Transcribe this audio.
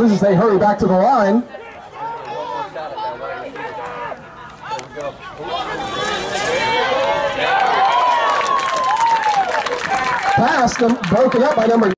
Hughes as they hurry back to the line. Pass broken up by number